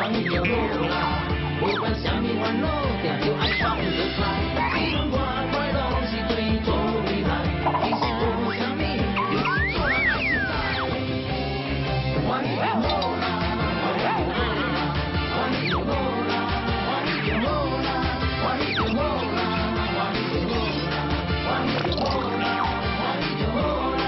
欢喜就好啦，不管什么烦恼，定就爱创得出来。只要我快乐是最做未来，其实无什么，就是做人爱实在。欢喜就好啦，欢喜就好啦，欢喜就好啦，欢喜就好啦，欢喜就好啦，欢喜就好啦，欢喜就好啦，欢喜就好啦。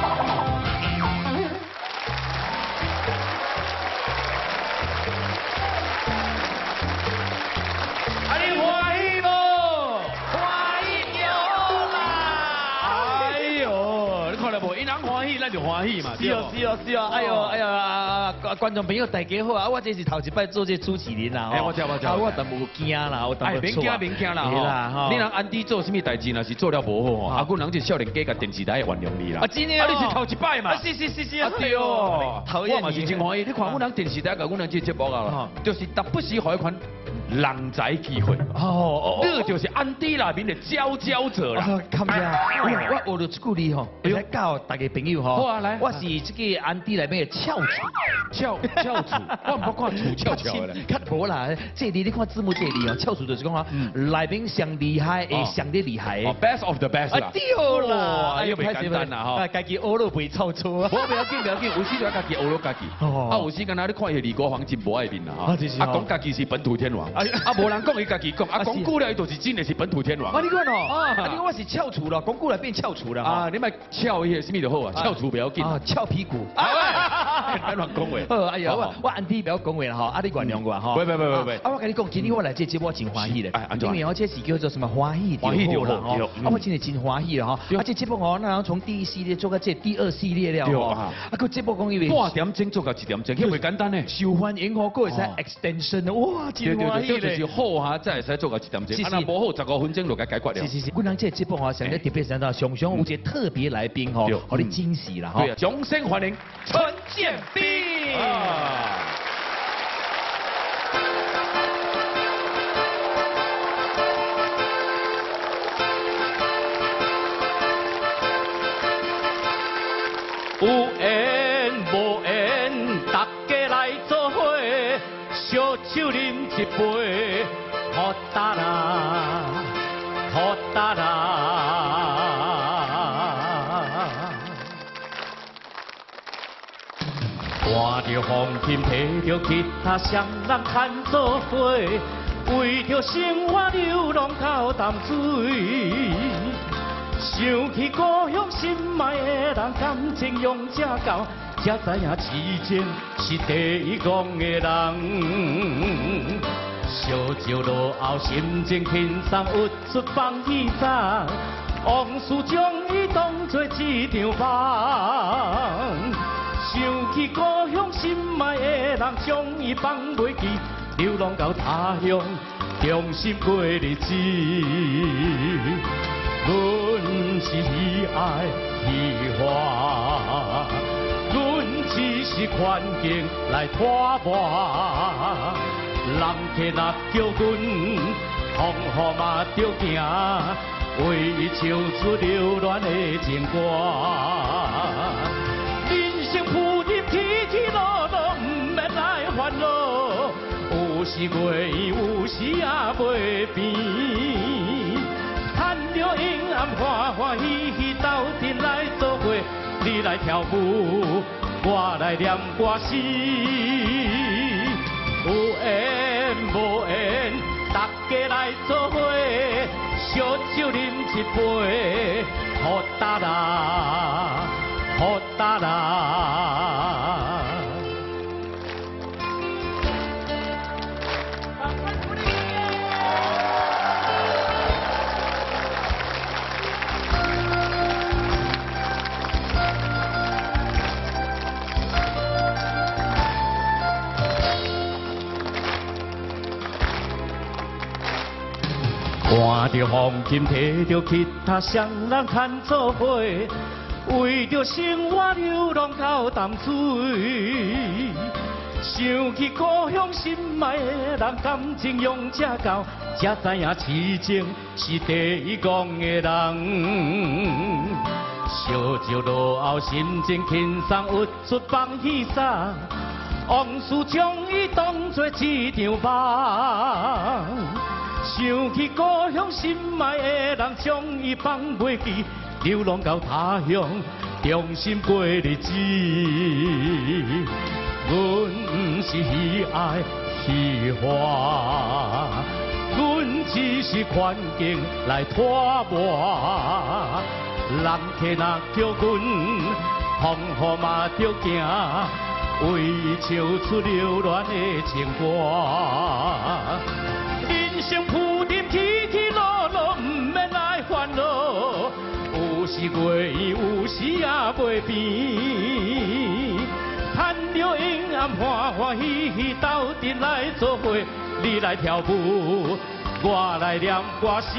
啊，你欢喜无？ 欢喜就好啦！ 哎呦，你看到无？因人欢喜，咱就欢喜嘛。 是哦，是哦，是哦。哎呀，观众朋友大家好啊！我这是头一摆做这主持人啦。 我知。 我淡薄惊啦，我淡薄免惊啦吼。 你人安迪做什么代志，若是做了无好吼，啊，阮人这少年家甲电视台会原谅你啦。 啊，真的啊，你是头一摆嘛？ 是啊对哦。我嘛讨厌你是真欢喜。你看阮人电视台甲阮人这节目啊，就是特不时互一款人才机会。 哦， 这就是安迪内面的佼佼者啦。 感谢。我学到一句字吼，来教大家朋友吼。 好啊，来。 我是这个安迪内面的翘楚。 翘楚，我唔捌看楚翘翘的。 较无啦，这里你看字幕这里哦，翘楚就是讲啊，内面上厉害的，上得厉害的。 哦 ，best of the best 啦。 对啦， 哎呦，袂简单啦吼。 啊，家己学了袂臭臭啊。 我不要紧，有时就要家己学了家己。啊，有时间啊，你看伊李国煌真无爱面啦吼。啊，讲家己是本土天王。啊，无人讲伊家己讲，啊，讲久了伊就是真的是本土天王。 啊，你看哦，啊，你讲我是翘楚了，讲久了变翘楚了。 啊，你莫翘迄个什么就好啊，翘楚不要紧。啊， 翘屁股。 咱乱讲话。 哎呀，我安迪不要讲话啦吼，啊，你原谅我哈。 喂。 啊，我跟你讲，今天我来这节目我真欢喜咧，因为我这是叫做什么欢喜就好啦吼。啊，我真的真欢喜啦吼。啊，这节目哦，咱从第一系列做到这第二系列了吼。啊，个节目讲因为半点钟做到1点钟，迄袂简单呢。 受欢迎哦，佫会使 extension 哇，真欢喜咧。就是好哈，才会使做到1点钟。啊，若无好15分钟就该解决了。 是，阮人这节目哦，上个特别上到上有一个特别来宾吼，互你惊喜啦吼。 对啊，掌声欢迎陈建斌。 有缘无缘，大家来做伙，烧酒饮一杯，好达啦，好达啦。看着风琴，摕着吉他，双人牵做伙，为着生活流浪到淡水。想起故乡心爱的人，感情用这厚，才知影痴情是第一戆的人。烧酒落后，心情轻松，郁出放喜衫，往事将伊当作一场梦。想起故乡心爱的人，将伊放袂记，流浪到他乡，用心过日子。阮是喜爱喜欢，阮只是环境来拖磨。人客若叫阮，风雨嘛着行，为伊唱出流恋的情歌。人生浮沉起起落落，毋免来烦恼。有时袂圆，有时也袂平。趁着阴暗欢欢喜喜，斗阵来做伙，你来跳舞，我来念歌词。有缘无缘，大家来做伙，烧酒饮一杯，好达啦，好达啦。看着风琴，摕着吉他，双人牵做伙，为着生活流浪到淡水。想起故乡心爱的人，感情用这厚，才知影痴情是第一戆的人。烧酒落后，心情轻松，郁出放喜衫， 往事将伊当作一场梦，想起故乡心爱的人，将伊放袂记，流浪到他乡，重新过日子。阮不是喜爱喜欢，阮只是环境来拖磨。人客若叫阮，风雨嘛着行。 为伊唱出留恋的情歌，人生浮沉起起落落，唔免来烦恼。有时过意，有时也袂变。趁着阴暗欢欢喜喜，斗阵来做伙，你来跳舞，我来念歌词。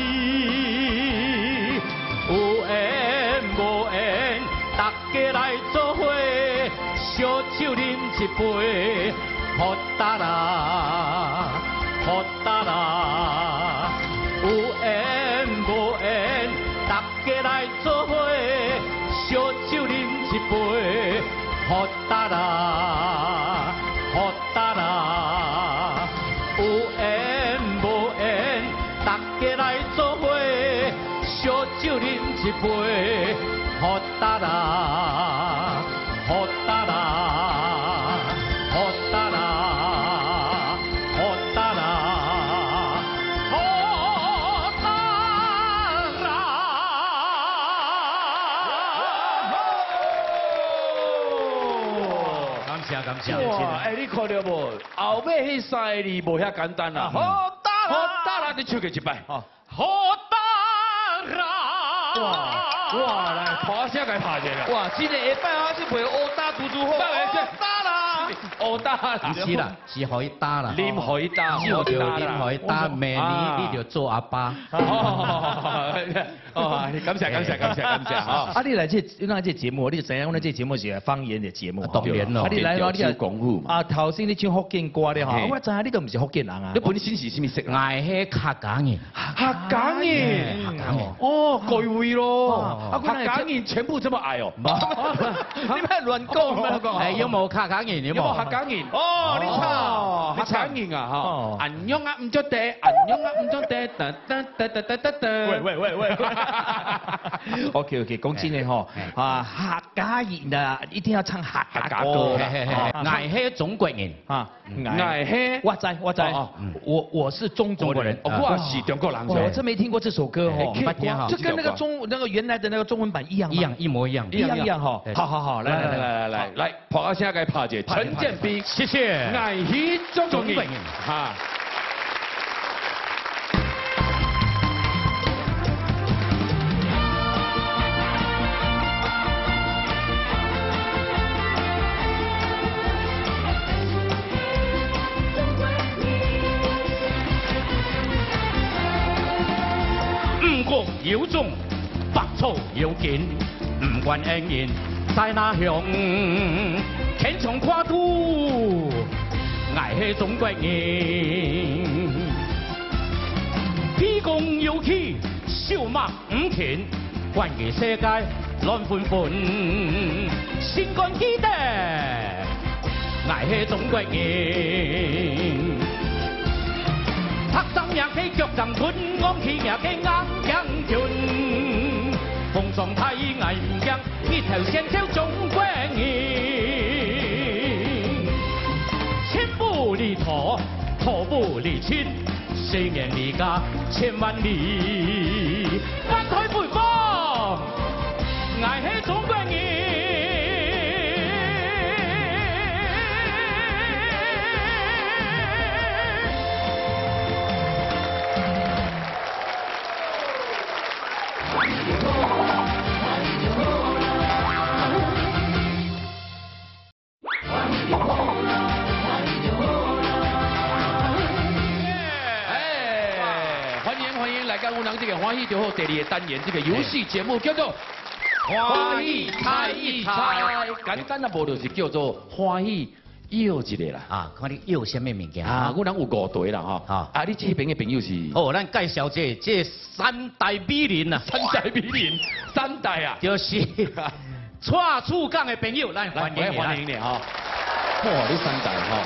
有缘无缘，大家来做伙。 烧酒饮一杯，好达啦，好达啦。有缘无缘，大家来做伙，烧酒饮一杯，好达啦，好达啦。有缘无缘，大家来做伙，烧酒饮一杯，好达啦。 好达啦，好达啦，好达啦，好达啦！感谢感谢。 哇，哎，你看到无？后尾迄三个字无遐简单啦。好达啦，好达啦，你唱过一摆。好达啦。哇。 哇，来，拍声该拍者啦！哇，真个下摆啊，是陪乌打拄拄好。打啦，乌打啦， 是啦，是互伊打啦， 啉互伊打， 就着啉互伊打，明年你就做阿爸。 哦，感谢感谢感谢感谢哈！ 啊，你来这节目，你知影我们这节目是方言的节目， 当然咯。 啊，你来咯，你讲古嘛。 啊，头先你唱福建歌咧吼，我知影你都唔是福建人啊。 你本身是啥物色？ 爱迄客家人， 客家人， 客家人。 哦，贵位咯。啊，客家人全部这么矮哦。 你别乱讲， 哎，有冇客家人？ 有冇客家人？哦，你睇，客家人啊，哈，안녕啊，唔做地，안녕啊，唔做地，喂。 OK， 講真嘅嗬，啊客家人啊，一定要唱客家歌， 愛係中國人啊， 愛係， 我知，我是中國人， 我是中國人， 我真沒聽過這首歌哦，就跟那個原來的那個中文版一樣， 一模一樣哈，好， 來，拍聲該拍者，陳建斌， 謝謝， 愛係中國人，哈。 有種百草有見，唔管恩怨在哪鄉，天長跨度，愛係中國人。披弓有氣，笑馬唔停，關於世界亂紛紛，心肝記得，愛係中國人。 黑衫也企腳站斷，昂起也企硬頸斷。風霜太危唔驚，一條線條中國人。千不離土，土不離親，四面離家千萬里。翻開背包，愛係中國人。 这个欢喜就好，第二个单元这个游戏节目叫做欢喜猜一猜，简单啊，无就是叫做欢喜要一个啦。 啊，看你要什么物件啊？我人有5队啦哈。啊，你这边的朋友是？ 哦，咱介绍这三大美人啊， 三大啊， 就是蔡厝港的朋友，咱欢迎你哈。 哇，你三代哈，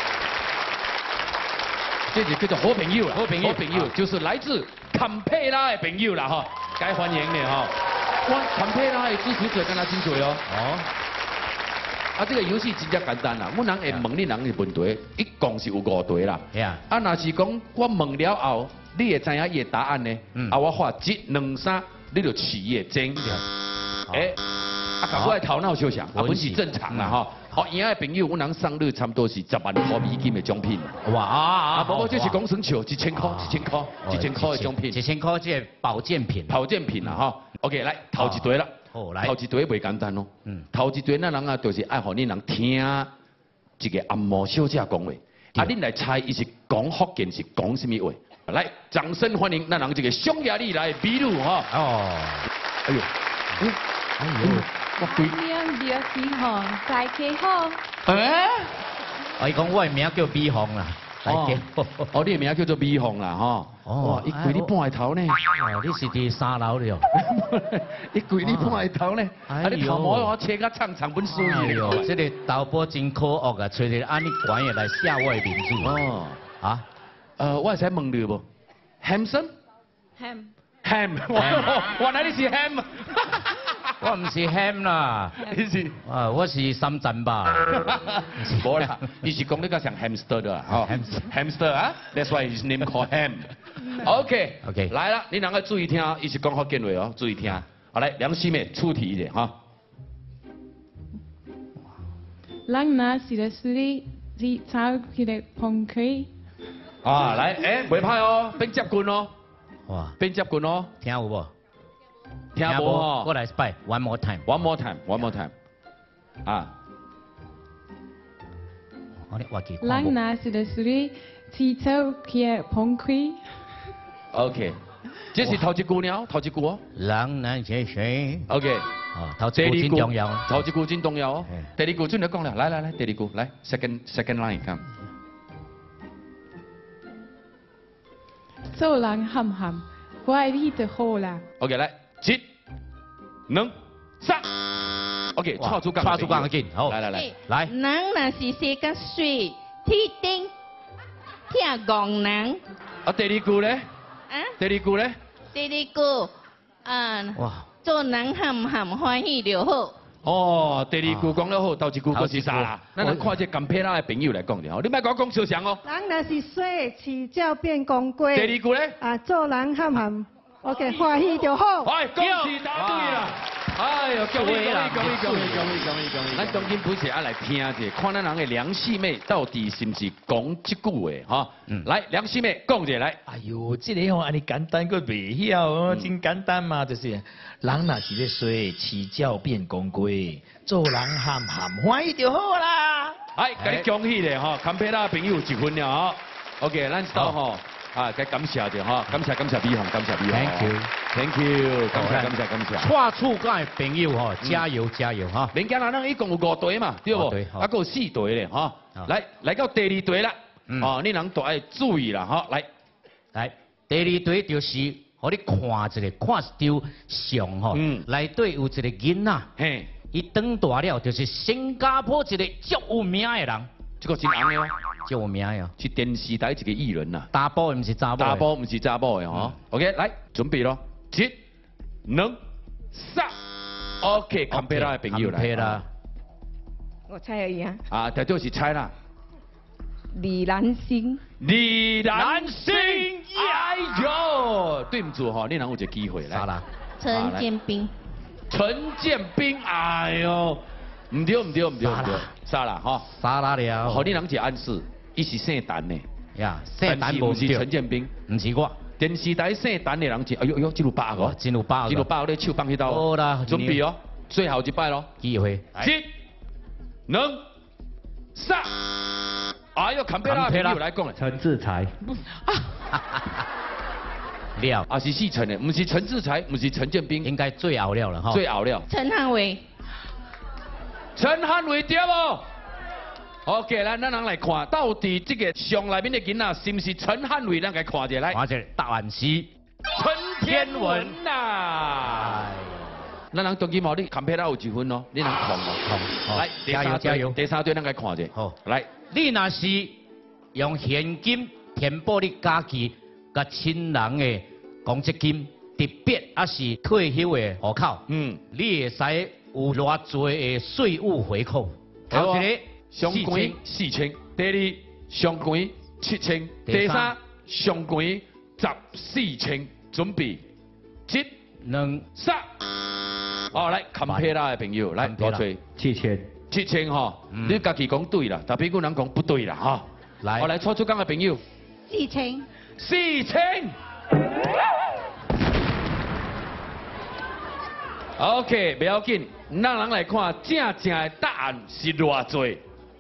这就叫做好朋友啦，好朋友就是来自坎佩拉的朋友啦哈，该欢迎的哈。哇，坎佩拉的支持者跟他真多哦。哦。啊，这个游戏真正简单啦，阮人会问你人的问题，一共是有5题啦。 系啊。 啊，若是讲我问了后，你会知影伊的答案呢？啊，我画1、2、3，你就取伊的真。哎，啊，甲我的头脑相像，啊，本是正常啦吼。好，赢的朋友，阮人送你差不多是10万块美金的奖品。哇啊！无无，这是讲算笑，1000块，1000块，1000块的奖品。 1000块这保健品。 保健品啦吼。OK， 来头一题啦。好，来。头一题袂简单哦。头一题咱人啊，就是爱互你人听一个按摩小姐讲话，啊，恁来猜伊是讲福建是讲什么话？来，掌声欢迎咱人这个匈牙利来的秘鲁哈。哦。哎呦。哎呦。我对。 两条是红，大家好。 哎。我讲我的名叫美凤啦。 哦，哦，你的名叫做美凤啦，吼。哦，伊跪你半个头呢。 哦，你是伫3楼了。 你跪你半个頭呢？啊，你頭毛我切甲長本水哎呦，這個導播真可惡啊，找你安尼管嘢來寫我的名字。哦。啊？ 我會使問你無 ？Hamson？Ham。Ham。原來你是 Ham。 我唔是 Ham 啦。 你是？ 我是深圳吧。 無啦，伊是講你個像 hamster 的啊。Hamster 啊 ，That's why his name called Ham。OK，來啦，你兩個注意聽，伊是講福建話哦，注意聽。好，來，梁希妹出題一點哈。 人那是的是你，是炒佢哋碰佢。 啊，來，誒，袂歹哦，變接棍哦。哇，變接棍哦。 聽有無？ 聽無哦。 我來拜 ，one more time。One more time，one more time。啊。 人那是的是你，是炒佢哋碰佢。 OK， 這是頭一句了，頭一句哦。 人那是誰 ？OK， 頭一句真重要。 頭一句真重要哦。第二句真嚟講啦，來，第二句，來 second line 看。 做人冚冚，怪你就好啦。 OK， 來1、2、3。OK， 錯住講嘅緊，好，來。 人若是生個水，鐵定聽講人。 啊，第二句咧？啊？第二句咧？ 第二句，哇！做人冚冚歡喜就好。 哦，第二句講得好，頭一句嗰是啥啦？咱來看這甘佩拉的朋友來講的，你莫講相像哦。 人若是水，起腳變公龜。 第二句咧？ 啊，做人冚冚 ，OK， 歡喜就好。 係，恭喜答對啦！哎呦，恭喜！咱當今本時啊來聽者，看咱人嘅梁希妹到底是唔是講這句話哈？來，梁希妹講者來。 哎呦，這個安尼簡單，佢袂曉哦，真簡單嘛，就是人若是咧水，起腳變公龜，做人鹹鹹歡喜就好啦。 係，給你恭喜咧哈，坎佩拉朋友1分了哈。OK， 咱到吼。啊，該感謝着哈，感謝美紅，感謝美紅。Thank you， 感謝。 錯處各位朋友哈，加油哈！ 人家咱一共有5題嘛，對不？啊，還有4題咧哈。來到第2題啦，哦，你人都愛注意啦哈。 來，第2題就是互你看一個，看一張相吼，內底有一個囡仔，嘿，伊長大了就是新加坡一個足有名的人。 這個真紅的哦。 叫我名呀， 是電視台一個藝人呐， 查甫唔是查某， 查甫唔是查某嘅吼。OK， 來準備咯，1、2、3。OK， 坎佩拉嘅朋友來。 我猜而已啊。 啊，但就是猜啦。 李蘭星。 哎呦，對唔住吼，你人有一個機會來。 啥啦？ 陳建斌。 陳建斌，哎呦。唔對，啥啦吼？ 啥啦了？ 互你人一個暗示，伊是姓陳的。 呀，姓陳無是陳建斌， 唔是我。 電視台姓陳的人是，哎呦，真有把握， 真有把握， 你手放迄度。 好啦， 準備哦，最後一擺咯。 機會。 1、2、3。哎呦，坎佩拉朋友來講咧。 陳志才。了。 啊，是姓陳的，唔是陳志才，唔是陳建斌， 應該最後了哈。 最後了。 陳漢偉。 陳漢偉對無 ？OK， 咱人來看，到底這個相內面的囡仔是唔是陳漢偉？咱來看一下來。 看一下答案是陳天文呐。 咱人中间毛你坎佩拉有1分哦，你人控哦。来， 加油！ 第三队咱来看者。 好， 来， 你若是用现金填补你家己甲亲人的公积金，特别还是退休的户口，你会使有偌济的税务回扣？头一个上悬4000，第二上悬7000，第三上悬14000，准备1、2、3。哦，来坎佩拉的朋友，来多吹7000哈，你家己讲对啦，但别个人讲不对啦哈。来，我来蔡主讲的朋友 4000。 OK， 不要紧，咱人来看正的答案是偌济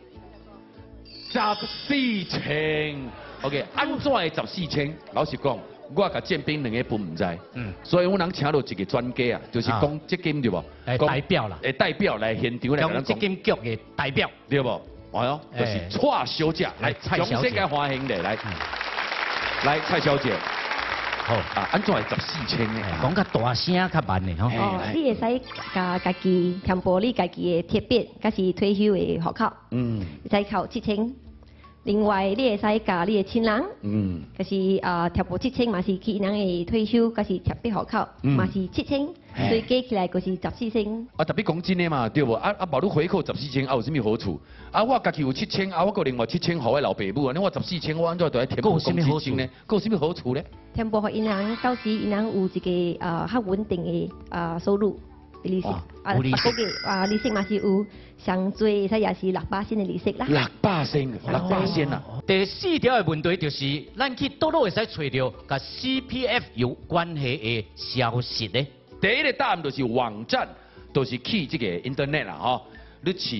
？14000。OK， 安怎的14000？老实讲，我甲建斌两个分唔知。所以我人请到一个专家啊，就是公积金对不？ 代表啦。 代表来现场来公积金局的代表， 对不？哎呦，就是蔡小姐，来，掌声给欢迎的来。来，蔡小姐。好啊，安怎会14000呢？ 讲较大声较慢的吼。 哦，你会使家己填补你家己的特别，甲是退休的户口。会使扣7000。另外，你会使甲你的亲人。就是填补7000嘛是去因人的退休，甲是特别户口，嘛是7000，所以加起来就是14000。 啊，特别讲真的嘛，对不？无你回扣14000，有啥物好处？我家己有7000，我搁另外7000互我老爸母啊，你我14000，我安怎就来填补公积金呢？有啥物好处呢？ 填补互因人，到时因人有一个较稳定的收入的利息，利息嘛是有上最使也是6%的利息啦。6% 啊！ 第4条的问题就是，咱去倒落会使找到甲 CPF 有关系的消息呢？ 第一个答案就是网站，就是去这个 internet 啦吼，你去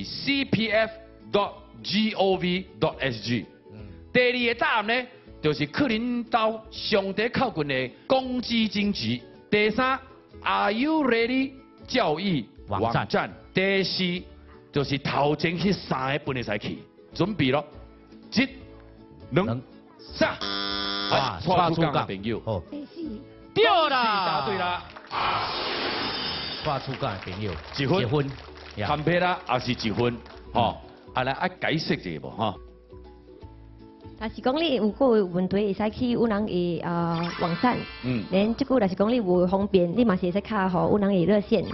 cpf.gov.sg。第二个答案呢，就是去恁兜上底靠近的公积金局。第三 ，Are you ready？教育网站。第四就是头前去3个分会使去，准备咯，1、2、3。哇，蔡主讲的朋友， 对啦， 答对啦。 蔡主讲的朋友 1分，坎佩拉也是1分，吼，来解释一下无吼。 但是讲你有个问题，会使去有人的网站，连这个但是讲你无方便，你嘛是会使卡吼有人的热线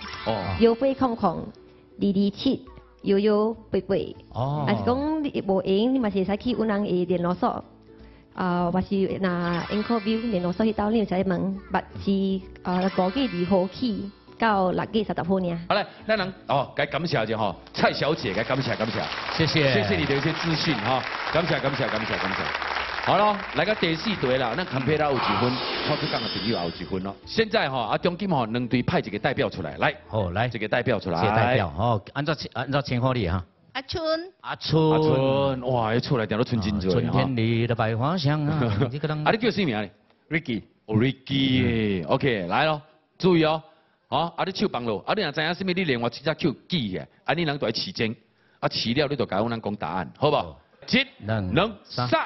，0800-227-1188。但是讲你无闲，你嘛是会使去有人的联络所，或是那 Anchorview 联络所去兜，你会使问，是5月2号起到6月30号呢。 好嘞，咱人该感谢一下吼，蔡小姐，该感谢。 谢谢你的一些资讯哈，感谢。好咯，来个第4队啦，咱坎佩拉有1分，蔡主讲的朋友也有1分咯。现在哈，中间哈2队派一个代表出来，来， 来这个代表出来。 代表按照称呼你哈。 阿春， 哇，一出来点都春真多春天里的百花香啊！ 你叫什么名？Ricky，OK， 来咯，注意哦。你手放落，你若知影什么，你连我这只手记起来，你人就爱起针，起了你就甲我讲答案，好不好？1、2、3。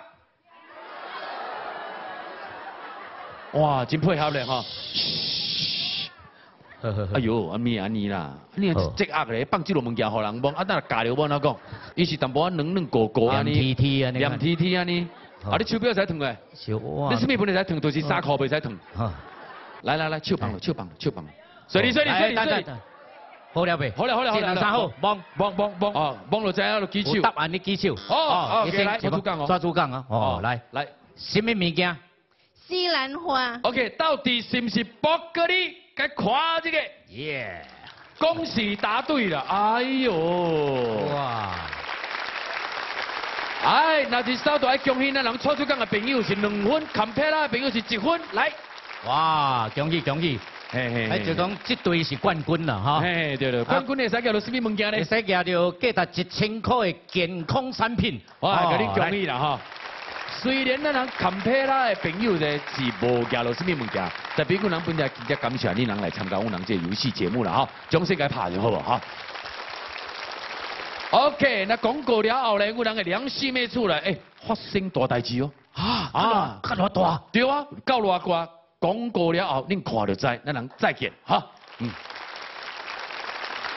哇，真配合咧哈！哎呦，安尼啦，你这压咧放这落物件互人摸，那加了我哪讲？伊是淡薄软糊糊安尼，黏 T 安尼。你手表使烫诶？你什么不能使烫？就是3块袂使烫。来，手放落。水你， 好了未？ 好了 ，3号，望， 望落知影就举手。 答案你举手。 来， 抓主讲啊！来，什么物件？ 西兰花。 OK， 到底是不是博格利？该夸这个。 耶！ 恭喜答对了！哎呦！哇！那是稍大爱恭喜咱人蔡主讲的朋友是2分，坎佩拉的朋友是1分，来。 哇！恭喜！就讲这队是冠军啦，哈！ 对，冠军会使叫到什么物件呢？ 会使叫到价值1000块的健康产品。 哇！给你恭喜啦，哈！虽然咱人坎佩拉的朋友呢是无夹到什么物件，但别个人本来直接感谢你人来参加我们这游戏节目了哈，掌声给拍就好不哈 ？OK， 那广告了后呢，我人的梁四妹出来，发生大代志哦！ 看偌大？ 对啊，到偌大，广告了后，恁看就知，咱人再见哈。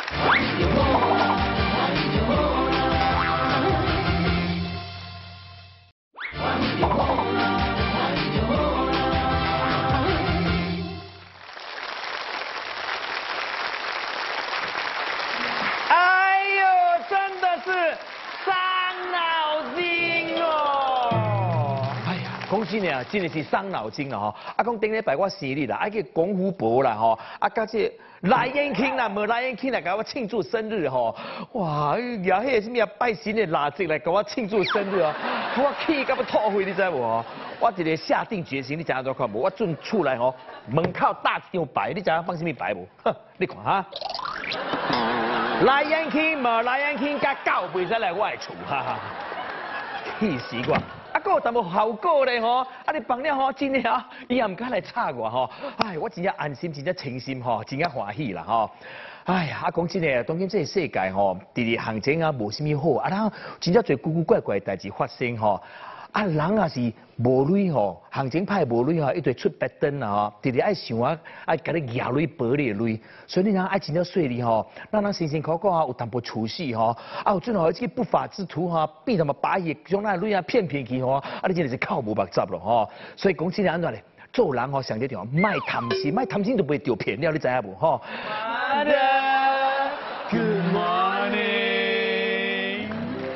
哎呦，真的是伤脑筋哦！哎呀，讲真的啊，真的是伤脑筋了吼。啊，讲顶礼拜我生日啦，啊个功夫婆啦吼，啊甲这来燕庆啦，无来燕庆来甲我庆祝生日吼。哇，拿迄个什么拜神的蜡烛来甲我庆祝生日哦，我气到要吐血，你知无？我一个下定决心，你知影怎看无？我准厝内吼门口搭一张牌，你知影放什么牌无？哼，你看哈。来燕庆无来燕庆，甲狗袂使来我的厝，哈哈，气死我！啊，还有淡薄效果咧吼，啊你放了吼，真的啊，伊也唔敢来插我吼，哎，我真正安心，真正清心吼，真正欢喜啦吼。哎呀，啊讲真诶，当今这个世界吼，直行情啊无什么好，啊然真正侪古古怪怪的代志发生吼。啊，人也是无钱吼，行情歹无钱吼，一直出白灯啊吼，直直爱想啊，爱甲你压钱保你的钱，所以你人爱真正细腻吼，咱人辛辛苦苦啊有淡薄储蓄吼，啊有阵吼这个不法之徒吼，变他妈把伊将咱的钱啊骗去吼，啊你真的是靠无目杂咯吼，所以讲真正安怎咧，做人吼上这条卖贪心，卖贪心就袂着骗了，你知影无吼？Good morning。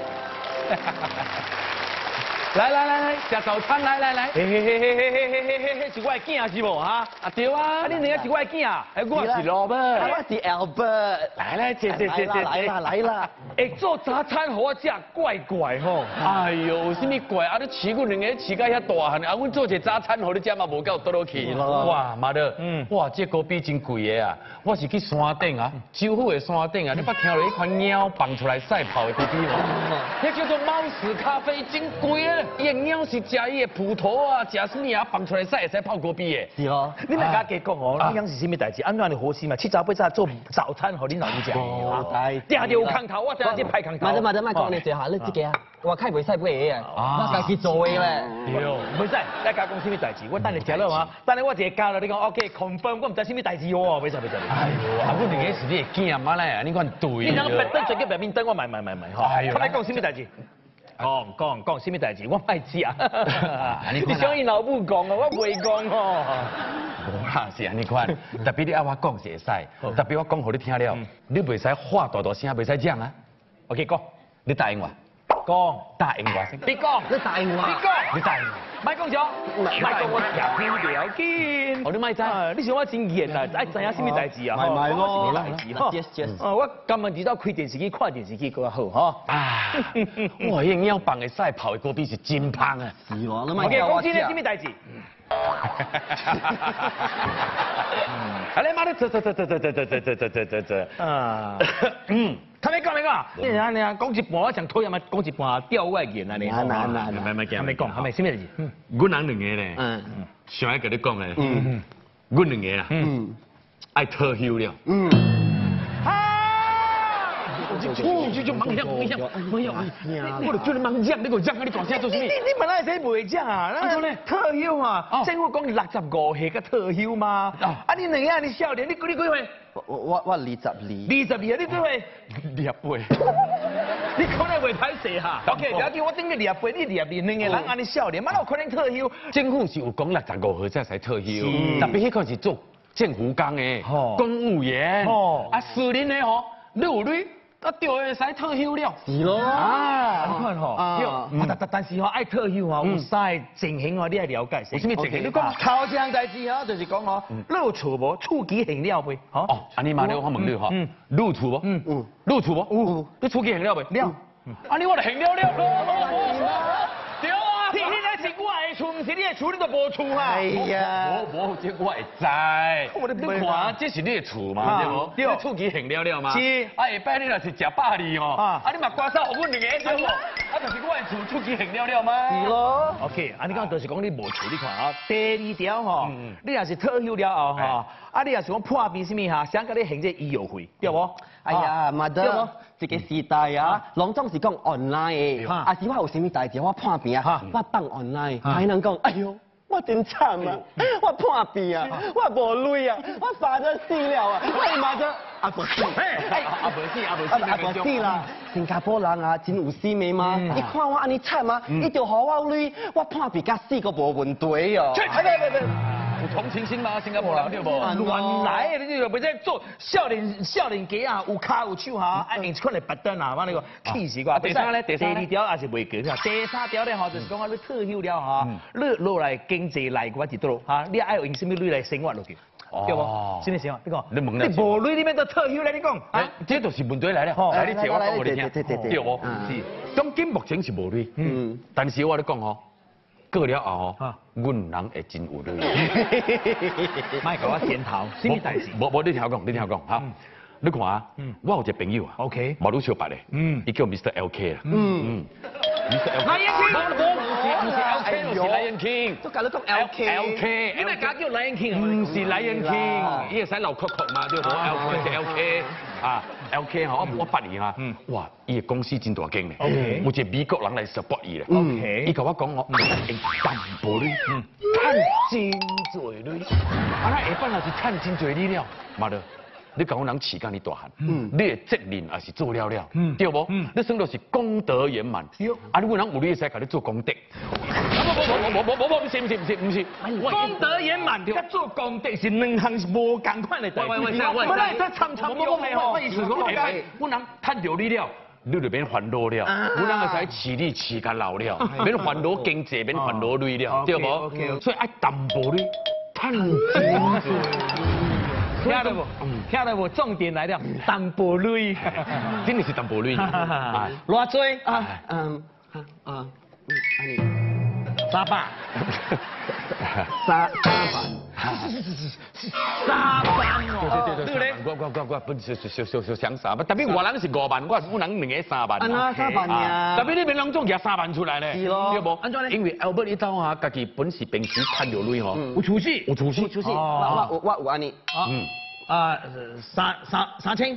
来，食早餐，来，嘿，是我的囝是无哈？啊对啊，啊你两个是我的囝啊？哎，我是罗伯， 我是 Albert。 来，坐， 来啦。 会做早餐给我食，怪怪吼。 哎呦，有什么怪？啊，你饲阮两个饲到遐大汉，啊，阮做一个早餐给你食嘛，无够倒落去。哇，妈的，哇，这锅比真贵的啊！我是去山顶啊，州府的山顶啊，你捌听到一款猫放出来晒泡的咖啡无？那叫做猫屎咖啡，真贵啊！伊个猫是食伊个葡萄啊，食什么啊，放出来晒会使泡咖啡的。 是哦， 你莫甲加讲哦，你养是什么代志？安怎你好心嘛？七早八早做早餐给恁老母食。定着有空头，我定这歹空头。 慢点，讲你坐下，你这个啊，我开袂使买个啊，我家己做的咧。 袂使，你甲讲什么代志？我等你食了嘛，等你我一个教了你讲 OK，confirm， 我唔知什么代志哦，袂使。 哎呦，啊，阮两个是你的囝嘛咧，你看对。 你两个白灯做叫白面灯，我买吼。哎呦，看你讲什么代志？讲什么代志？我歹知啊。你想伊老母讲啊，我袂讲哦。 无啦，是安尼款，特别你爱我讲是会使，特别我讲互你听了，你袂使话大声，袂使讲啊。 OK， 讲， 你答应我。 讲， 答应我。 别讲， 你答应我。 你答应我。 莫讲啥，莫讲我吃不了紧。 哦，你莫知， 你想我真严啊，爱知影什么代志啊？ 买咯， 代志吼。我今日知道开电视机看电视机更好吼。 啊，哇，迄个鸟放的晒泡的锅比是真香啊。 是哦，你莫叫我吃。讲什么代志？啊！你妈的，走！啊！他没讲，你讲一半，我想讨厌嘛，讲一半钓我眼啊你。 难， 还没讲，什么代志？ 阮人两个咧，想爱跟你讲咧，阮两个啊，爱退休了。就忙样，我就叫你忙样，你给我样啊！你大声做什么？ 你本来是袂讲啊，退休啊，政府讲65岁才退休嘛。啊，你两个你少年，你几岁？ 我22。 22啊，你几岁 28。 你可能袂歹势哈。OK，了解，我顶个28，你22，两个人安尼少年，哪有可能退休？ 政府是有讲65岁才退休，特别迄个是做政府工的公务员，啊，私人的吼，你有你。啊，就会使退休了。 是咯。 啊，你看吼，但是吼爱退休吼，有啥情形哦，你爱了解。有什么情形？你讲头一项代志吼，就是讲吼，你有厝无？厝基现了未？ 哦，安尼嘛，我问你吼，你有厝无？你有厝无？有。你厝基现了未？ 了。 安尼我就现了咯。对啊。 你那是我的厝，不是你的厝，你都无厝哈。 哎呀， 无，这我会知。你看，这是你的厝嘛，对无？对。厝基现了嘛。 是。 啊，下摆你若是食饱哩吼，啊，你嘛关照互阮两个对无？啊，就是我的厝基现了嘛。 是咯。 OK，啊，你讲就是讲你无厝，你看啊，第二条吼，你若是退休了后吼，啊，你若是讲破病什么哈，想甲你行这医药费，对无？ 哎呀，妈的，这个时代啊，拢总是讲 online 的，啊是我有啥物代志，我破病啊，我放 online，还能讲，哎呦，我真惨啊，我破病啊，我无钱啊，我烦得死了啊，哎妈的， 啊不是， 无死啦！新加坡人啊，真有死命嘛！你看我安尼惨嘛，伊就互我累，我判比甲死个无问题哦。 有同情心吗？新加坡人对不？原来你就袂使做少年家啊，有骹有手哈，啊用一款来拔灯啊，我那个气死我！第三咧，第二条也是袂过啊，第三条咧吼就是讲啊，你退休了哈，你落来经济来我一倒哈，你爱用什么类来生活落去？对不？真的生活，你讲，你无类里面都退休咧，你讲， 这就是问题来了。来，你听我讲，我你听，对不？ 是， 中间目前是无类，但是我咧讲吼。过了后吼，阮人会真有类。 莫甲我检讨，什么代志？ 无你听我讲，你听我讲哈。你看啊，我有一个朋友啊 ，OK， 无愈小白的，伊叫 Mr. LK 啦，Mr. LK， 不是 LK， 是 Liang King， 都搞得讲 LK， 你咪搞叫 Liang King， 唔是 Liang King， 伊会使流曲曲嘛，对不？LK 是 LK， 啊 LK 吼，我捌伊哈，哇，伊个公司真大间咧，有一个美国人来 support 伊咧，伊甲我讲我用淡薄率，趁真侪率，啊那下班若是趁真侪率了，妈的。你讲我人饲甲你大汉，你的责任也是做了了，对不？你算到是功德圆满，啊，你有人有你会使甲你做功德。不是， 功德圆满，甲做功德是两项是无共款的代志。我来这参用的吼，我意思讲， 我人趁着你了。你就免烦恼了，我人会使饲你饲甲老了，免烦恼经济，免烦恼累了，对不？所以爱淡薄你，趁真侪。 听到不？听到不？重点来了，淡薄类， 真的是淡薄类。 偌多安尼 300，300， 对咧，我不是想3万，特别我人是5万，我人2个3万。 安那3万呀？ 特别你别拢总举3万出来咧， 是咯， 对不？安怎咧？因为 Albert 伊兜哈，家己本是平时趁着累吼， 有出息， 有出息。 我有安尼。 3000，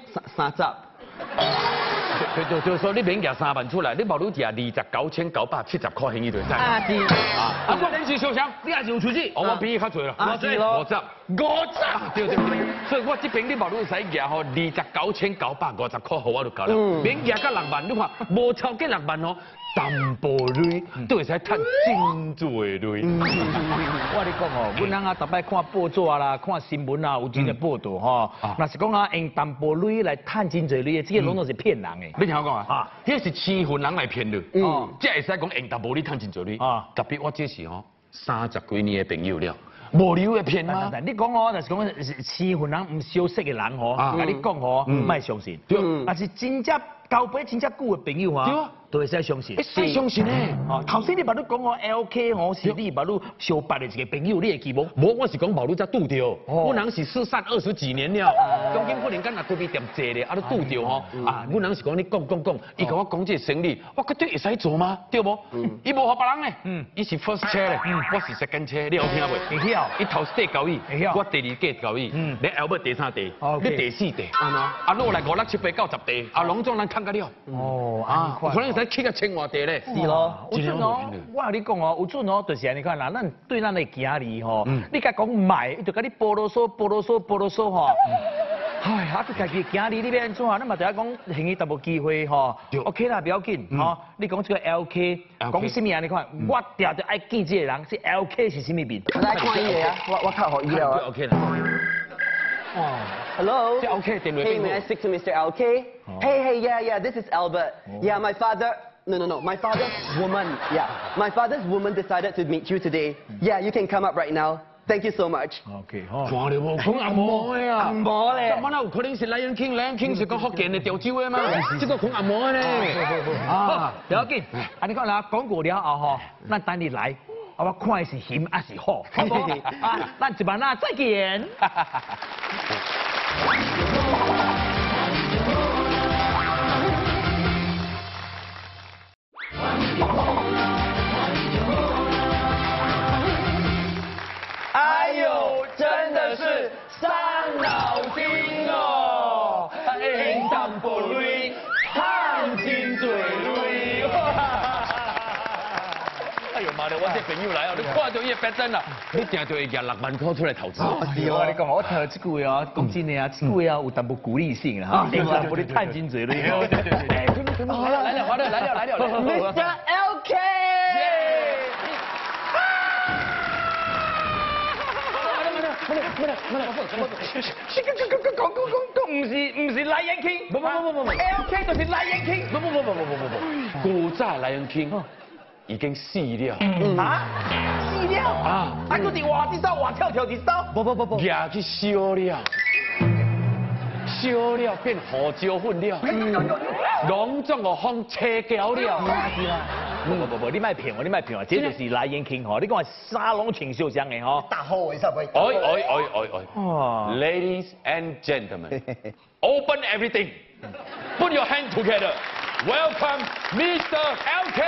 就说你免举3万出来，你无你举29,970块现伊就知。 啊是。 啊，我临时想想， 你也是有出息， 我比伊较侪啦。 是咯。 50，对，所以我这边你无你使举吼29,950块，互我就够了。免举到6万，你看无超过6万哦。淡薄类都会使趁真侪类。 我跟你讲哦，阮人啊，逐摆看报纸啦，看新闻啊，有真个报道吼。若是讲啊，用淡薄类来趁真侪类，这个拢都是骗人的。 你听我讲啊，迄是欺负人来骗你。这会使讲用淡薄类趁真侪类。特别我这是吼30几年的朋友了。无理由会骗吗？ 你讲哦，若是讲是欺负人唔羞涩的人吼，甲你讲吼，莫相信。但是真正交陪真正久的朋友啊，都会使相信。 会相信咧。 头先你把你讲哦 ，LK 吼是你把你相捌的一个朋友，你会记无？ 无，我是讲无你才拄着。我人是失散20几年了，中间可能敢若咖啡店坐咧，啊，你拄着吼。我人是讲你讲，伊甲我讲这生意，我绝对会使做吗？对无？伊无互别人咧。伊是 first 车咧，我是 second 车，你有听袂？ 会晓。 伊头1交易，我第2届交易，你后尾第3地，你第4地，啊，落来5、6、7、8、9、10地，啊，拢总咱看个了。可能使起个千外地咧。 是咯，有准哦。我跟你讲哦，有准哦，就是安尼看啦。咱对咱的行李吼，你甲讲买，伊就甲你啰嗦吼。哎，啊，佮家己行李你要安怎啊？咱嘛就讲，现伊淡薄机会吼。OK 啦，不要紧吼。你讲这个 LK， 讲什么啊？你看，我定就爱见这个人，是 LK 是什么面？ 来看伊个啊，我较好伊了啊。 OK 啦。 Hello. LK 电话 Hey, may I speak to Mr. LK? Hey, yeah, this is Albert. Yeah, my father. No, my father's woman. Yeah, my father's woman decided to meet you today. Yeah, you can come up right now. Thank you so much. OK， 看到无？讲阿嬷的啊， 阿嬷咧。 怎么有可能是Liang King是讲福建的潮州的吗？这个讲阿嬷的呢。 啊，不要紧。啊，你看啦，讲过了后吼，咱等你来。啊，我看是咸还是好，好不好？啊，咱一晚再见。 哎呦，真的是伤脑筋哦！用淡薄泪，烫真嘴泪。 哎呦妈！ 嘛的，我这朋友来哦，你看到伊个白灯啦，你定就会拿6万块出来投资。 是啊，你讲我听这句啊，讲真的啊，这句啊有淡薄鼓励性啦，哈，平常不你探金嘴了。对对对，来了，华乐来了 ，Mr. LK。 唔是 Liang King， 不，LK 就是 Liang King， 不，古早 Liang King 已經死了。 啊？死了？啊？啊，佢哋話啲手話跳啲手？不， 也去燒了，燒了變胡椒粉了，攏總個風車膠了。 不，你莫騙我，這就是Liang King嗬，你講係沙龍情秀獎嘅嗬。 大好嘅，係咪？ Ladies and gentlemen, open everything. Put your hand together. Welcome, Mr. LK.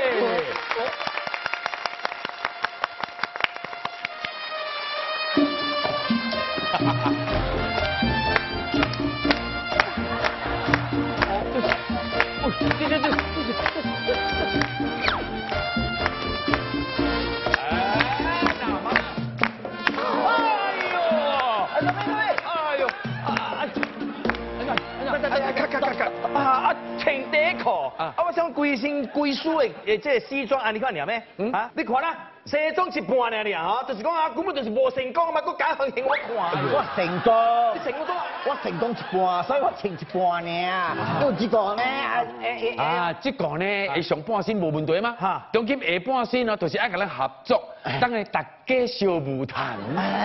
穿底褲，我想規身規書的即係西裝，你看了咩？你看啦，西裝一半爾，就是講根本就是無成功嘛，佫假行我看。 我成功， 你成功多啊？ 我成功一半，所以我穿一半呢。有一個呢， 這個呢，下上半身無問題嘛，中間下半身哦，就是愛甲咱合作，等下大家小舞台。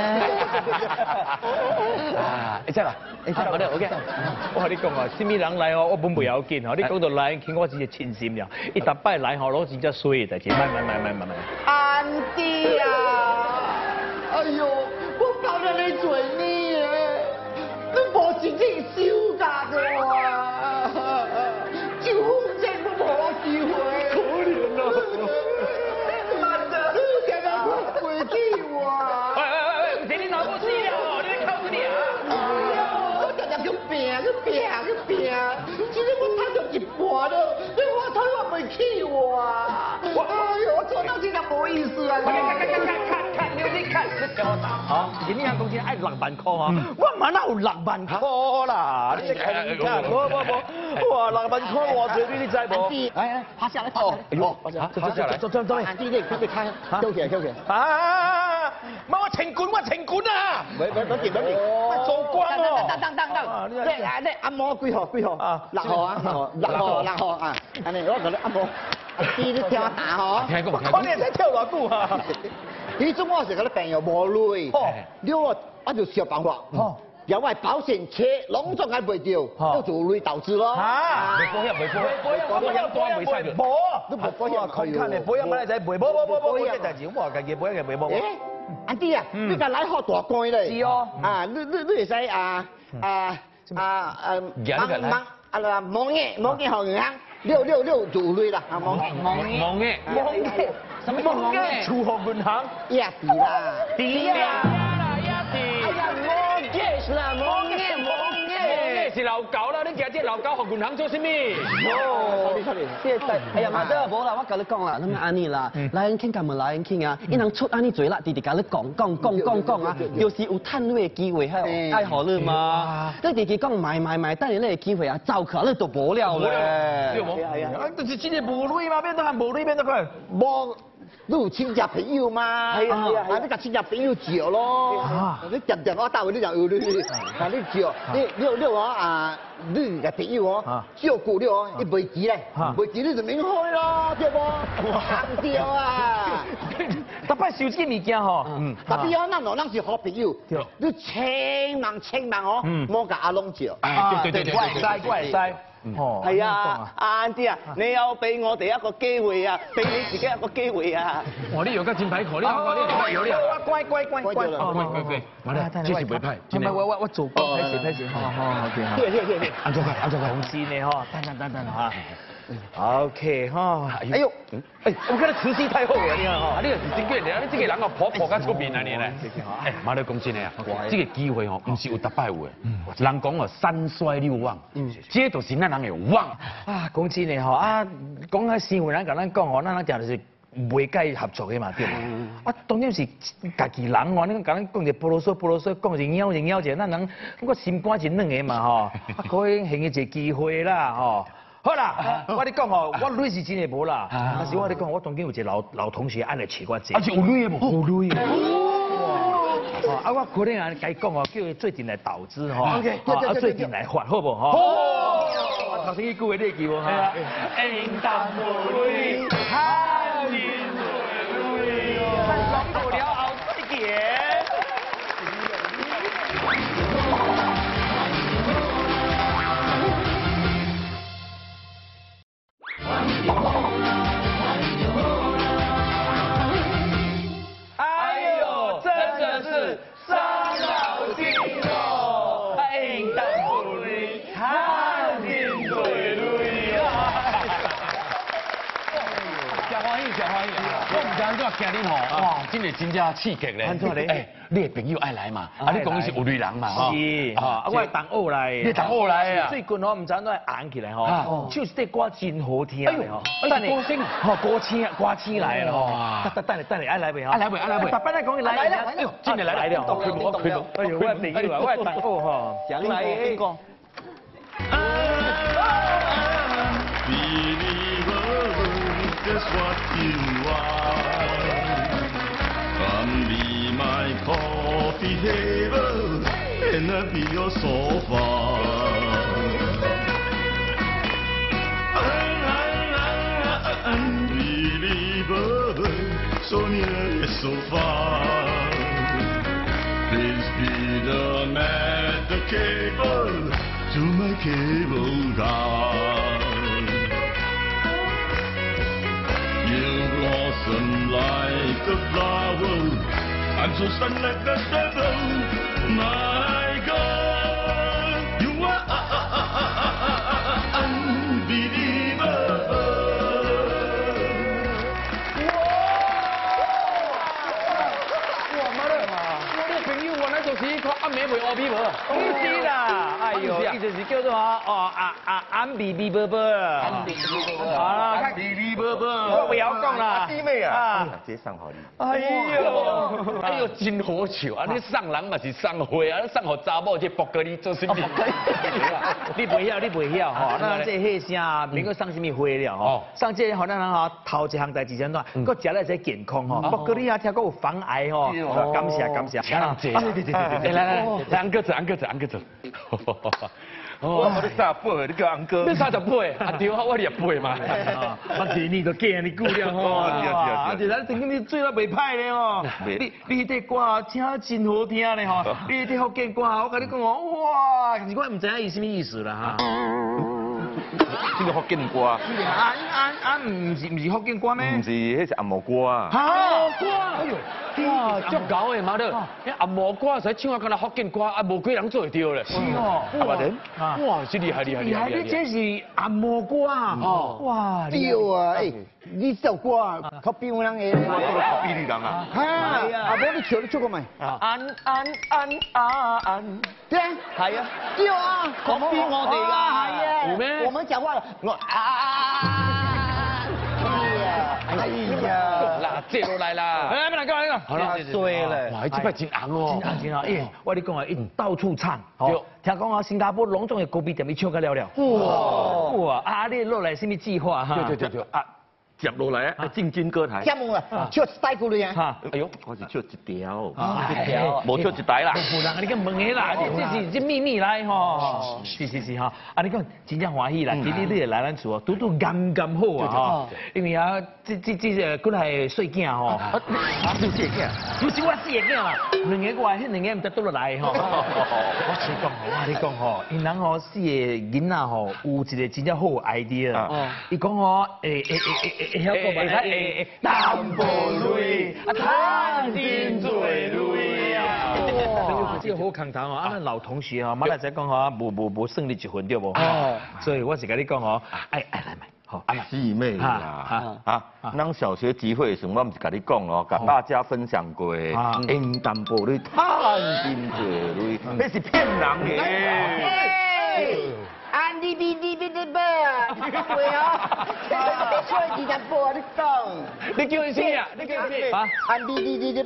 真啊？我哋 OK。我同你講啊，什麼人來哦，我本不要緊嗬。你講到Liang King，我真係真心了。伊逐擺來嗬，攞真正衰嘅代志，慢。 安迪啊！哎呦，我搞到你嘴呢啊！你無真正收假嘅喎，就真都冇機會。可憐啊！難得見到我回去我。 喂，唔是你老母死了哦，你靠住你啊！ 哎呀，我日日去拼，今天我睇到一半了，你我睇我未起我啊！哎呦，我做到真係冇意思啊！ 你叫我打啊！而呢間公司嗌6萬塊啊！我唔係哪有6萬塊啦！你看，哇，6萬塊我最你知無？ 哎，趴下來， 趴下來，走！ 安迪，你快點開，翹起！ 啊！我情管啊！ 唔做官哦！ 等，你按摩幾號啊？6號啊！安尼我同你按摩，啲你聽我打嗬。 聽講，你使跳偌久啊？ 你做我時嗰啲病又無累，你我就想辦法，有位保險車攏總係賣掉，都做累投資咯。 啊！冇保險，冇， 都冇保險， 看你保險乜嚟仔賠，冇呢代志，我家己保險嘅冇。 安迪啊，你個來好大官咧。 是哦。 啊，你會使望嘅行銀行6做累啦，望嘅。什麼望嘅？儲學銀行。呀，係啦。望嘅是老狗啦，你今日老狗學銀行做什麼？ 即係哎呀，媽得冇啦，我甲你講啦，咁樣安尼啦，Liang King 咁咪Liang King啊，伊人出安尼嘴啦，直直甲你講啊，就是有趁位嘅機會喺愛好你嘛，你直直講買，等你呢個機會啊，走去你都無了咧。 係啊，就是真係無累嘛，邊度係無累邊度佢？ 冇。你有親戚朋友嘛？係啊，你甲親戚朋友照咯。你日我帶回你就有你，但你照，你話你嘅朋友照顧你伊袂記咧，袂記你就免開咯，對無？啱對啊！ 特別收這個物件嗬， 特別咱是好朋友，你千萬莫甲阿龍照。 對，怪使。 係啊，安迪啊，你有俾我哋一個機會啊，俾你自己一個機會啊！ 哇，你有個金牌課，你有啲乖， 媽的，這是袂歹， 唔係我做過，睇時，好，按照佢，同事你嗬，等嚇。OK 哈，哎呦，我覺得廚師太好嘅，你看哈， 你又是真嘅，你這個人哦，婆甲出面啊你咧。媽你講真嘅啊，這個機會哦，唔是有逐擺有嘅。人講哦，山衰六旺，這就是咱人嘅旺。 啊，講真嘅嗬，講起新聞人甲咱講嗬，咱講就是袂介合作的嘛，对嘛？啊，当然是家己人哦，你讲讲一菠萝说，讲一咬者，咱人我心肝是软的嘛吼，啊，可以行一个机会啦吼。好啦，我跟你讲吼，我女是真的无啦，但是我跟你讲，我当今有一个老同学爱来找我坐， 而且有女的无？ 有女的。啊，我可能啊，甲伊讲哦，叫伊最近来投资吼，啊，最近来发，好不好？好。头先迄句话你记无哈？应当无泪，喊人泪泪哦。讲过了后再见。哎呦，真的是伤脑筋哦！应当无泪，喊人泪泪啊！真欢喜，我唔知安怎惊你吼，哇，真系真正刺激咧！安怎咧？哎，你的朋友爱来嘛？啊，你讲伊是有女人嘛？是，啊，我系同学来，你同学来啊？最近我唔知安怎红起来吼，就是啲歌真好听咧吼。等你歌星，吼歌星来了吼。等你爱来未？爱来未？爸爸来讲，来了，哎呦，真系来了，开门，哎呦，我朋友啊，我系同学吼，想来边个？That's what you are. Come be my coffee table and I'll be your sofa. Unbelievable, so near, so far. Please be the magic cable to my cable car. Blossom like a flower, I'm so stunned like the devil. My God, you are unbelievable. 哇，妈的，我的朋友，我那就是一个阿美美阿比伯，不是啦，哎呦，伊就是叫做我不要讲啦，弟妹啊，直接送好你。哎呦，真好笑啊！你送人嘛是送花啊，你送互查某这博格你做什么？你袂晓吼，那这迄声，免个送什么花了吼？送这吼，咱人吼头一项代志怎，搁食了才健康吼。博格你啊，听讲有防癌吼，感谢。请人坐。对，来，安哥坐。我你30岁，你叫安哥。你30岁，啊对啊，我28岁嘛。我是你都嫁你久了吼。啊，是咱曾经你做得袂歹咧吼。你迄歌啊，听真好听咧吼。你迄福建歌啊，我甲你讲哦，哇，可是我唔知影伊什么意思啦哈。这个福建歌。唔是福建歌咩？唔是，迄是按摩歌啊。按摩歌，哎呦。哇，足高的妈的！按摩歌才唱啊，敢若福建歌啊，无几人做会到咧。是哦，哇，真厉害！你这是按摩歌啊！哦，哇， 对啊，哎，你首歌啊，靠边人的。我靠边人啊！系啊，无你唱你唱过未？按，对啊，系啊，对啊，靠边我哋噶，系啊，有咩？我们讲话我哎呀，啦，接落来啦！哎，别来讲，好了，衰了，哇，这摆真红哦，真红！哎，我跟你讲啊，伊到处唱，哦，听讲啊，新加坡隆重的高比店伊唱个了。哇，啊，你落来什么计划哈？对啊。接落来啊，进军歌台。听问啦，唱一台过嚟啊？哎呦，我是唱一条，无唱一台啦。不然你个问的啦，这秘密来吼。是哈，啊你讲真正欢喜啦，今日你来咱厝，拄啱好啊吼。因为啊，这过来细囝吼，啊你细囝，不是我细囝啦，两个我迄两个唔得倒落来吼。我你讲吼，因人吼四个囡仔吼，有一个真正好 idea。伊讲吼，晓个嘛？淡薄泪，叹真多泪啊！这个好空头啊！咱老同学啊，马来仔讲吼，无胜利一分对无？所以我是跟你讲吼，爱来买。好，姊妹啦，咱小学集会时，我唔是跟你讲哦，跟大家分享过，应淡薄泪，叹真多泪，那是骗人的。你不，会哦，吹2淡薄你讲。 你叫伊什么啊？你叫伊什么啊？ 安你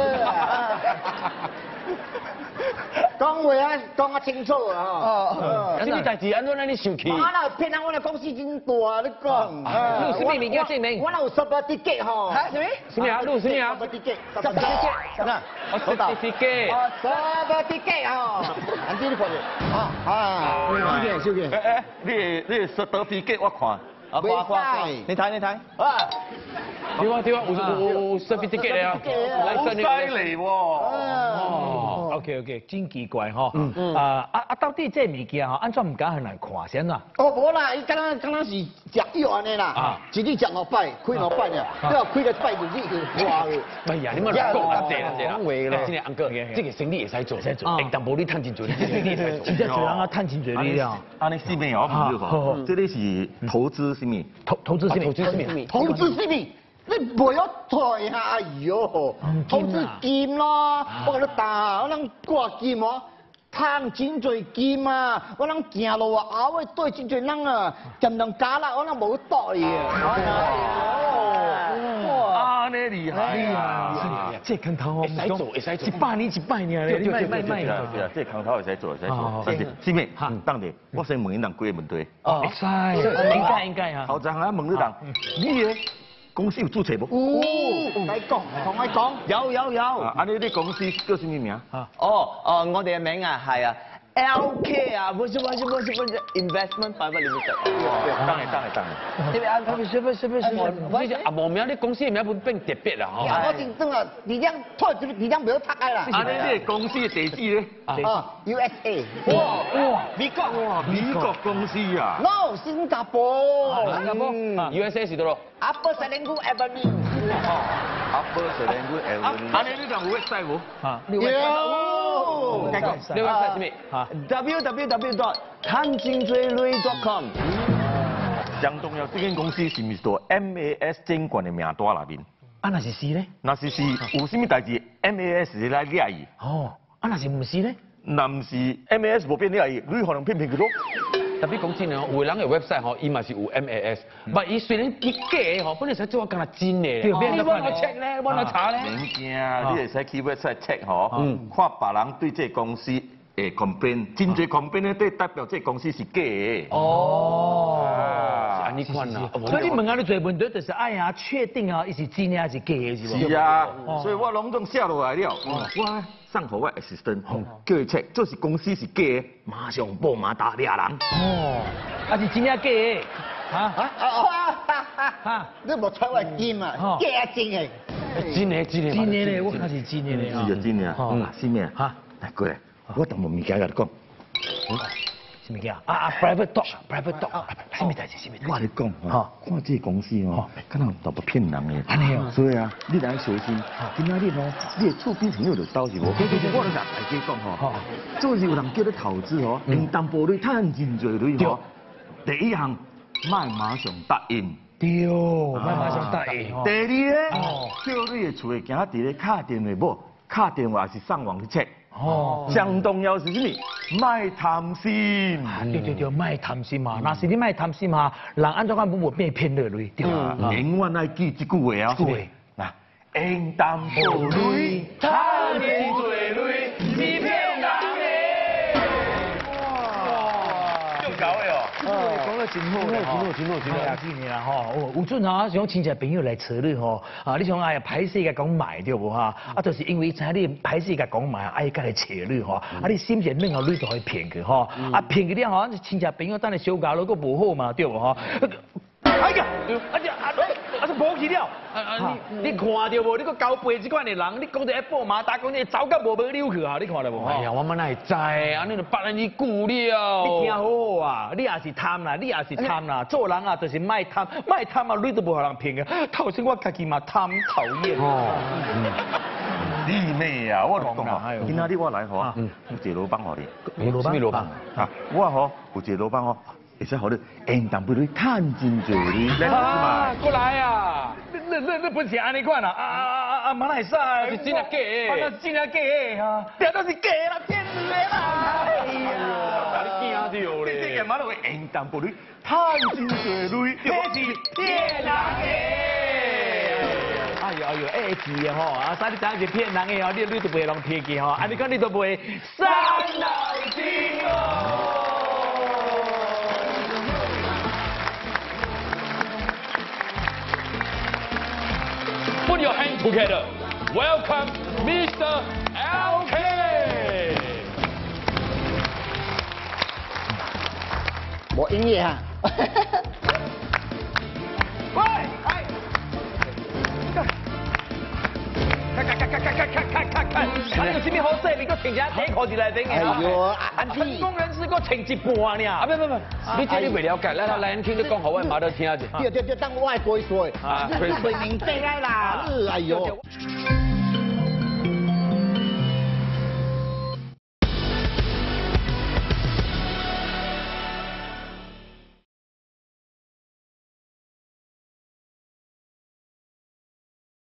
讲话啊，讲啊清楚啊！ 哦，什么代志？安怎让你生气？ 我哪骗人？我的公司真大，你讲。 你有什么物件证明？ 我哪有certificate吼？ 什么？什么啊？你有什么啊 ？certificate，那我certificate。 certificate 吼，安你看着？收件。 你 certificate 我看。 你睇。啊！ 对啊，有 certificate 啊， 好犀利喎！哦 ，OK， 真奇怪吼。到底这物件吼，安怎唔敢向人看先啊？ 哦，无啦，伊敢若是食药安尼啦，一日食5摆，开5摆尔，你话开了拜日去哇去。 哎呀，你莫乱讲啊，对啦。今日安哥，这个生意会使做，但无你趁钱做， 真正做人啊，趁钱做你了。 安尼四面我朋友讲，这里是投资什么？ 投资什么？ 投资什么？你袂晓退下哎哟，投资金咯，我甲你打，我能挂金哦，赚真侪金啊，我能行路啊，后尾对真侪人啊，점점加啦，我能无对啊，你厉害， 这坑头哦， 会使做 ，100年100年咧，你卖。 对啊，这坑头会使做，但是四面，等下，我先问你人几个问题。 会使，应该哈。 头一项啊，问你人，你个公司有注册无？ 来讲，同我讲， 有。 安尼你公司叫什么名？ 我哋嘅名啊係啊 LK 啊，不是 investment private limited。 当然。 这边安排是不是？ 你这啊无名，你公司名不变特别啦吼。 我真正啊，你这样退，你这样不要拍开啦。 安尼你公司的地址咧 ？USA。 哇，美国公司啊 ？No， 新加坡。 新加坡，USA 是多少 ？Upper Serangoon Avenue。 Upper Serangoon Avenue。安尼你仲有 website 无？ 有。 你 website 是咩 ？www.探金追女.com。 上重要，这间公司是毋是做 MAS 证券的名单内面？ 啊，那是咧？ 那是有啥物代志 MAS 来掠伊？ 哦，啊，那是唔是咧？ 那唔是 MAS 无变掠伊，你可能骗去咯。 特别讲真哦，有人嘅 website 吼，伊嘛是有 MAS，不，伊虽然伊假嘅吼，本来才做我干那真嘅。对，你帮我 check 咧，帮我查咧。 免惊，你会使去 website check 吼，看别人对这公司的 complain， 真侪 complain 咧，对代表这公司是假嘅。 安尼款啦。 所以你问啊，你最问题就是哎呀，确定啊，伊是真的还是假的，是无？ 是啊，所以我拢总写落来了，我送互我 assistant， 叫伊 check， 这是公司是假的，马上报马打掠人。 啊是真的假的？ 你无睬我金啊？假真的。 真的咧，我看是真的咧。 是啊，真的啊。什么啊？来过来，我当无物件甲你讲。 什么叫private dog，什么代志？ 我跟你讲哈，看这公司哦，可能都不骗人的。 安尼哦。 所以啊，你得小心。今仔日哦，你的厝边朋友就倒是无。对，我跟大家讲吼，做是有人叫你投资哦，用淡薄率赚真侪钱吼。第一项，卖马上答应。 对，卖马上答应。 第二咧，叫你的厝行伫咧卡电话无，卡电话是上网去 check。上重要是什么？卖贪心。 对，卖贪心嘛。那是你卖贪心嘛，人安怎讲不变骗落去，对吧？ 永远爱记这句话啊！嗱，用淡薄泪，贪真多泪，是骗人的。哇，就搞的哦。 讲得真好，真好吼。有阵啊，像亲戚朋友来找你吼，你像哎呀歹势甲讲卖对无哈？就是因为知你歹势甲讲卖，哎甲来找你吼，你心情软后你就可以骗去吼，骗去了吼，亲戚朋友等下小家了，佫无好嘛对无吼？哎呀，这无去了。你看到无？你个交背这款的人，你讲一个报马达，讲一个走甲无溜去啊！你看到无？ 哎呀，我们哪会知？安尼就别人你顾了。 你听好啊！你也是贪啦，做人啊就是卖贪啊，你都无互人骗个。头先我家己嘛贪讨厌。 你妹啊！我讲啊，今仔日我来吼，有一个老板互你。 什么老板？ 我吼有一个老板吼。会使互你用淡薄你趁真侪你， 过来啊！你本事安尼款啊？马来西亚是真啊假的？ 那是真啊假的哈？这都是假啦，骗你的啦！哎呀， 你惊到咧！ 这个嘛都会用淡薄你趁真侪你， 这是骗人的。 哎呦，A 字的吼，啊，啥你知影是骗人的哦，你都袂让骗去吼，啊，你讲你都袂伤脑筋哦。Put your hand together. Welcome, Mr. LK. 冇音乐啊！ 喂，看，有啥物好势？你搁穿只底裤就来顶个。 哎呦， 啊，成功人士搁穿一半呢。啊，不，你这你未了解，来听你讲，好我马上听下子。 对，当我爱归说，啊，明白啦，哎呦。